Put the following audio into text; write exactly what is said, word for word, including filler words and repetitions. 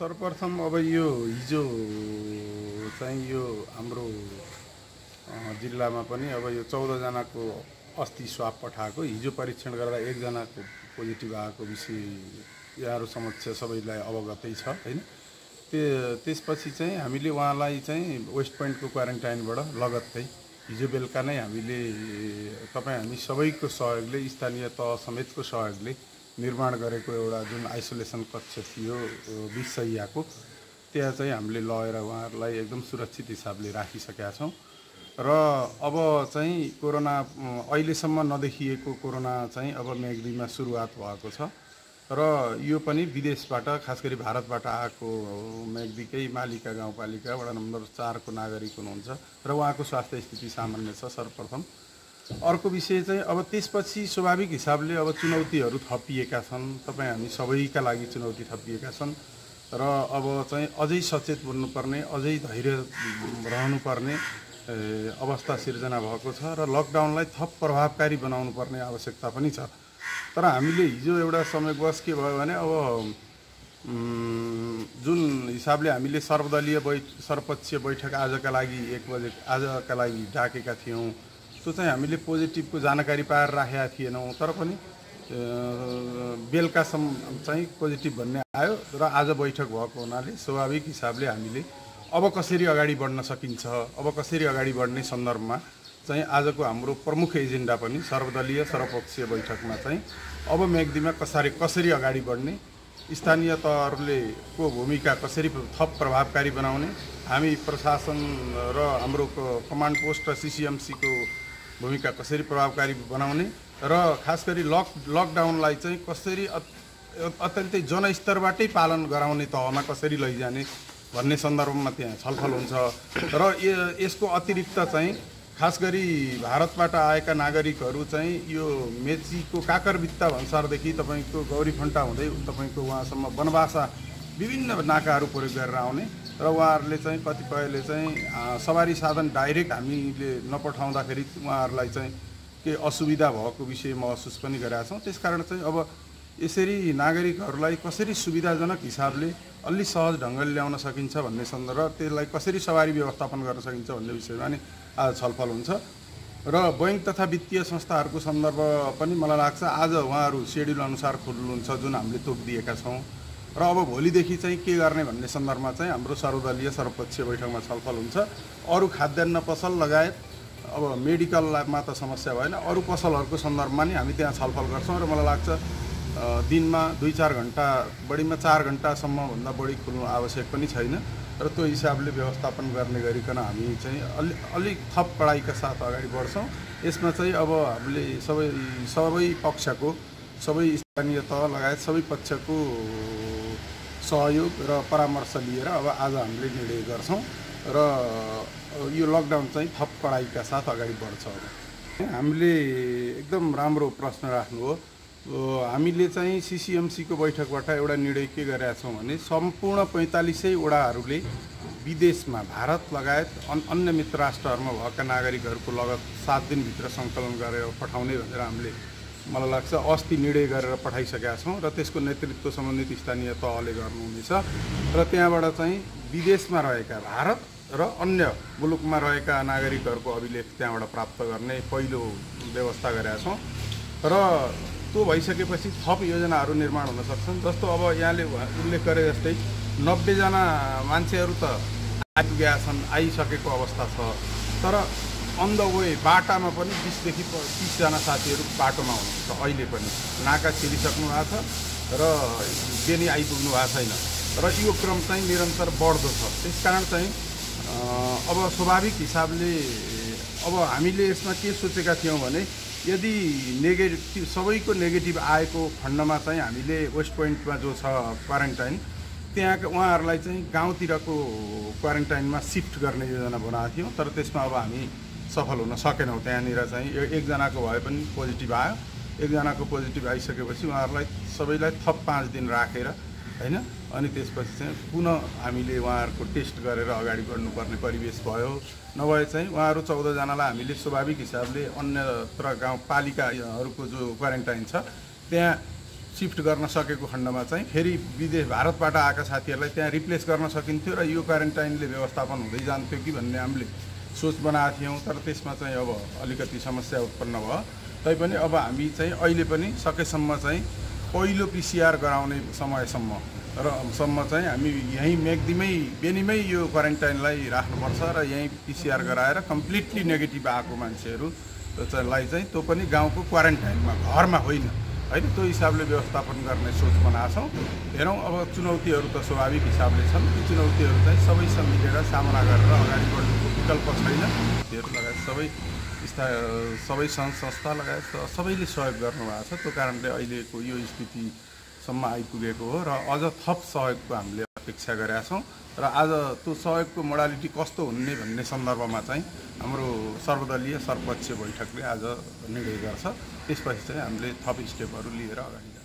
सर्वप्रथम अब यो हिजो चाहिँ यो हाम्रो जिल्लामा पनि अब यो चौध जनाको अस्ति स्वाब पठाएको हिजो परीक्षण गर्दा एकजनाको पोजिटिभ आएको विषय यहाँहरू समक्ष सबैलाई अवगतै छ हैन। त्यो त्यसपछि चाहिँ हामीले उहाँलाई चाहिँ वेस्ट पोइन्टको क्वारेन्टाइनबाट लगत्तै हिजो बेलुका नै हामीले तपाईँ हामी सबैको सहयोगले स्थानीय तह समेतको सहयोगले निर्माण गरेको एउटा जुन आइसोलेसन कक्ष थियो बीस सयको त्यहाँ चाहिँ हामीले लगेर उहाँहरूलाई एकदम सुरक्षित हिसाबले राखिसकेका छौँ र अब चाहिँ कोरोना अहिलेसम्म नदेखिएको कोरोना चाहिँ अब मेघदीमा सुरुवात भएको छ र यो पनि विदेशबाट खास गरी भारतबाट आएको मेघदीकै मालिका गाउँपालिका वडा नम्बर चारको नागरिक हुनुहुन्छ र उहाँको स्वास्थ्य स्थिति सामान्य छ सर्वप्रथम। अर्को विषय चाहिँ अब त्यसपछि स्वाभाविक हिसाबले अब चुनौतीहरू थपिएका छन्, तपाईँ हामी सबैका लागि चुनौती थपिएका छन् र अब चाहिँ अझै सचेत बन्नुपर्ने अझै धैर्य रहनुपर्ने अवस्था सिर्जना भएको छ र लकडाउनलाई थप प्रभावकारी बनाउनु पर्ने आवश्यकता पनि छ। तर हामीले हिजो एउटा समयवश के भयो भने अब जुन हिसाबले हामीले सर्वदलीय बैठ सर्वपक्षीय बैठक आजका लागि एक बजे आजका लागि डाकेका थियौँ त्यो चाहिँ हामीले पोजिटिभको जानकारी पाएर राखेका थिएनौँ तर पनि बेलुकासम्म चाहिँ पोजिटिभ भन्ने आयो र आज बैठक भएको हुनाले स्वाभाविक हिसाबले हामीले अब कसरी अगाडि बढ्न सकिन्छ अब कसरी अगाडि बढ्ने सन्दर्भमा चाहिँ आजको हाम्रो प्रमुख एजेन्डा पनि सर्वदलीय सर्वपक्षीय बैठकमा चाहिँ अब मेघदीमा कसरी कसरी अगाडि बढ्ने स्थानीय तहहरूले को भूमिका कसरी थप प्रभावकारी बनाउने हामी प्रशासन र हाम्रो कमान्ड पोस्ट र सिसिएमसीको भूमिका कसरी प्रभावकारी बनाउने र खास गरी लक लकडाउनलाई चाहिँ कसरी अत्यन्तै जनस्तरबाटै पालन गराउने तहमा कसरी लैजाने भन्ने सन्दर्भमा त्यहाँ छलफल हुन्छ र यसको अतिरिक्त चाहिँ खास गरी भारतबाट आएका नागरिकहरू चाहिँ यो मेचीको काकरभित्ता भन्सारदेखि तपाईँको गौरीफन्टा हुँदै तपाईँको उहाँसम्म बनबासा विभिन्न नाकाहरू प्रयोग गरेर आउने र उहाँहरूले चाहिँ कतिपयले चाहिँ सवारी साधन डाइरेक्ट हामीले नपठाउँदाखेरि उहाँहरूलाई चाहिँ के असुविधा भएको विषय महसुस पनि गरेका छौँ। त्यसकारण चाहिँ अब यसरी नागरिकहरूलाई कसरी सुविधाजनक हिसाबले अलि सहज ढङ्गले ल्याउन सकिन्छ भन्ने सन्दर्भ र त्यसलाई कसरी सवारी व्यवस्थापन गर्न सकिन्छ भन्ने विषयमा नि आज छलफल हुन्छ र बैङ्क तथा वित्तीय संस्थाहरूको सन्दर्भ पनि मलाई लाग्छ आज उहाँहरू सेड्युल अनुसार खुल्नुहुन्छ जुन हामीले तोकिदिएका छौँ र अब भोलिदेखि चाहिँ के गर्ने भन्ने सन्दर्भमा चाहिँ हाम्रो सर्वदलीय सर्वपक्षीय बैठकमा छलफल हुन्छ। अरू खाद्यान्न पसल लगायत अब मेडिकलमा त समस्या भएन अरू पसलहरूको सन्दर्भमा नि हामी त्यहाँ छलफल गर्छौँ र मलाई लाग्छ दिनमा दुई चार घन्टा बढीमा चार घन्टासम्म भन्दा बढी खुल्नु आवश्यक पनि छैन र त्यो हिसाबले व्यवस्थापन गर्ने गरिकन हामी चाहिँ अलि अलिक थप कडाइका साथ अगाडि बढ्छौँ। यसमा चाहिँ अब हामीले सबै सबै पक्षको सबै स्थानीय तह लगायत सबै पक्षको सहयोग र परामर्श लिएर अब आज हामीले निर्णय गर्छौँ र यो लकडाउन चाहिँ थप कडाइका साथ अगाडि बढ्छ। हामीले एकदम राम्रो प्रश्न राख्नु हो। हामीले चाहिँ सिसिएमसीको बैठकबाट एउटा निर्णय के गरेका छौँ भने सम्पूर्ण पैँतालिसै वडाहरूले विदेशमा भारत लगायत अन्य मित्र राष्ट्रहरूमा भएका नागरिकहरूको लगत सात दिनभित्र सङ्कलन गरेर पठाउने भनेर हामीले मलाई लाग्छ अस्ति निर्णय गरेर पठाइसकेका छौँ र त्यसको नेतृत्व सम्बन्धित स्थानीय तहले गर्नुहुनेछ र त्यहाँबाट चाहिँ विदेशमा रहेका भारत र अन्य मुलुकमा रहेका नागरिकहरूको अभिलेख त्यहाँबाट प्राप्त गर्ने पहिलो व्यवस्था गरेका छौँ र त्यो भइसकेपछि थप योजनाहरू निर्माण हुन सक्छन्। जस्तो अब यहाँले उल्लेख गरे जस्तै नब्बेजना मान्छेहरू त आइपुगेका छन् आइसकेको अवस्था छ तर अन द वे बाटामा पनि बिसदेखि तीसजना साथीहरू बाटोमा हुनुहुन्छ अहिले पनि नाका छिरिसक्नु भएको छ र बेनी आइपुग्नु भएको छैन र यो क्रम चाहिँ निरन्तर बढ्दो छ। त्यसकारण चाहिँ अब स्वाभाविक हिसाबले अब हामीले यसमा के सोचेका थियौँ भने यदि नेगेटिभ सबैको नेगेटिभ आएको खण्डमा चाहिँ हामीले वेस्ट पोइन्टमा जो छ क्वारेन्टाइन त्यहाँ उहाँहरूलाई चाहिँ गाउँतिरको क्वारेन्टाइनमा सिफ्ट गर्ने योजना बनाएको थियौँ तर त्यसमा अब हामी सफल हुन सकेनौँ। त्यहाँनिर चाहिँ एकजनाको भए पनि पोजिटिभ आयो एकजनाको पोजिटिभ आइसकेपछि उहाँहरूलाई सबैलाई थप पाँच दिन राखेर हैन अनि त्यसपछि चाहिँ पुनः हामीले उहाँहरूको टेस्ट गरेर अगाडि बढ्नुपर्ने परिवेश भयो। नभए चाहिँ उहाँहरू चौधजनालाई हामीले स्वाभाविक हिसाबले अन्यत्र गाउँपालिकाहरूको जो क्वारेन्टाइन छ त्यहाँ सिफ्ट गर्न सकेको खण्डमा चाहिँ फेरि विदेश भारतबाट आएका साथीहरूलाई त्यहाँ रिप्लेस गर्न सकिन्थ्यो र यो क्वारेन्टाइनले व्यवस्थापन हुँदै जान्थ्यो कि भन्ने हामीले सोच बनाएको थियौँ। तर त्यसमा चाहिँ अब अलिकति समस्या उत्पन्न भयो। तैपनि अब हामी चाहिँ अहिले पनि सकेसम्म चाहिँ पहिलो पिसिआर गराउने समयसम्म र सम्म चाहिँ हामी यहीँ मेगदीमै बेनीमै यो क्वारेन्टाइनलाई राख्नुपर्छ र यहीँ पिसिआर गराएर कम्प्लिटली नेगेटिभ आएको मान्छेहरूलाई चाहिँ त्यो पनि गाउँको क्वारेन्टाइनमा, घरमा होइन होइन, त्यो हिसाबले व्यवस्थापन गर्ने सोच बनाएको छौँ। हेरौँ अब चुनौतीहरू त स्वाभाविक हिसाबले छन्, ती चुनौतीहरू चाहिँ सबैसँग मिलेर सामना गरेर अगाडि बढ्नुको विकल्प छैन। त्योहरू लगायत सबै स्था सबै सङ्घ संस्था लगायत सबैले सहयोग गर्नुभएको छ। त्यो कारणले अहिलेको यो स्थितिसम्म आइपुगेको हो र अझ थप सहयोगको हामीले अपेक्षा गरेका छौँ र आज त्यो सहयोगको मोडालिटी कस्तो हुने भन्ने सन्दर्भमा चाहिँ हाम्रो सर्वदलीय सर्वपक्षीय बैठकले आज निर्णय गर्छ। त्यसपछि चाहिँ हामीले थप स्टेपहरू लिएर अगाडि जान्छौँ।